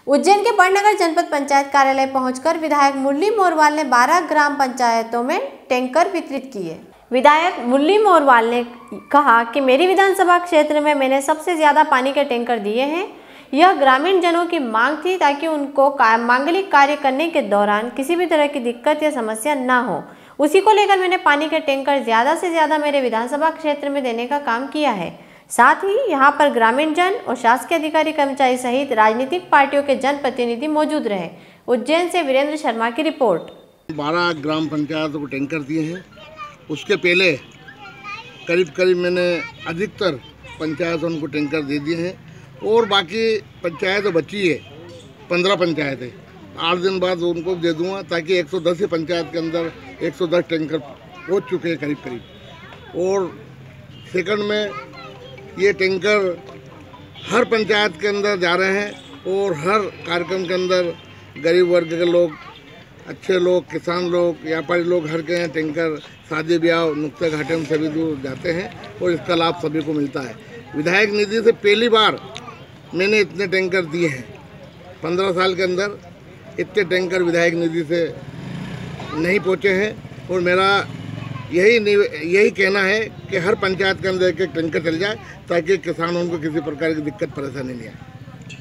उज्जैन के बड़नगर जनपद पंचायत कार्यालय पहुंचकर विधायक मुरली मोरवाल ने 12 ग्राम पंचायतों में टैंकर वितरित किए। विधायक मुरली मोरवाल ने कहा कि मेरी विधानसभा क्षेत्र में मैंने सबसे ज्यादा पानी के टैंकर दिए हैं। यह ग्रामीण जनों की मांग थी ताकि उनको मांगलिक कार्य करने के दौरान किसी भी तरह की दिक्कत या समस्या न हो। उसी को लेकर मैंने पानी के टैंकर ज्यादा से ज्यादा मेरे विधानसभा क्षेत्र में देने का काम किया है। साथ ही यहां पर ग्रामीण जन और शासकीय अधिकारी कर्मचारी सहित राजनीतिक पार्टियों के जनप्रतिनिधि मौजूद रहे। उज्जैन से वीरेंद्र शर्मा की रिपोर्ट। 12 ग्राम पंचायतों को टैंकर दिए हैं। उसके पहले करीब मैंने अधिकतर पंचायतों को टैंकर दे दिए हैं और बाकी पंचायतें बची है 15 पंचायतें 8 दिन बाद उनको दे दूंगा ताकि 110 पंचायत के अंदर 110 टैंकर पहुँच चुके हैं करीब। और सेकंड में ये टैंकर हर पंचायत के अंदर जा रहे हैं और हर कार्यक्रम के अंदर गरीब वर्ग के लोग, अच्छे लोग, किसान लोग, व्यापारी लोग हर के हैं टैंकर शादी ब्याह नुक्ते घाटे में सभी दूर जाते हैं और इसका लाभ सभी को मिलता है। विधायक निधि से पहली बार मैंने इतने टैंकर दिए हैं। 15 साल के अंदर इतने टैंकर विधायक निधि से नहीं पहुँचे हैं और मेरा यही कहना है कि हर पंचायत के अंदर एक टैंकर चल जाए ताकि किसानों को किसी प्रकार की दिक्कत परेशानी नहीं आए।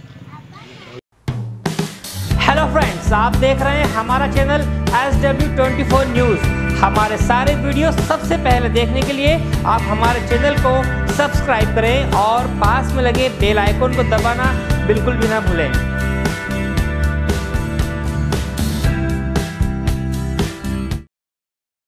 हेलो फ्रेंड्स, आप देख रहे हैं हमारा चैनल SW24 न्यूज़। हमारे सारे वीडियो सबसे पहले देखने के लिए आप हमारे चैनल को सब्सक्राइब करें और पास में लगे बेल आइकन को दबाना बिल्कुल भी ना भूलें।